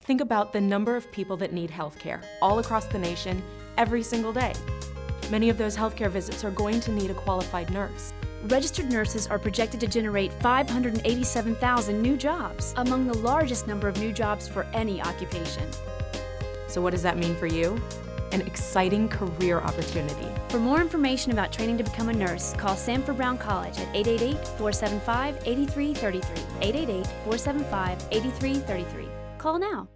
Think about the number of people that need healthcare all across the nation every single day. Many of those healthcare visits are going to need a qualified nurse. Registered nurses are projected to generate 587,000 new jobs, among the largest number of new jobs for any occupation. So what does that mean for you? An exciting career opportunity. For more information about training to become a nurse, call Sanford-Brown College at 888-475-8333, 888-475-8333. Call now.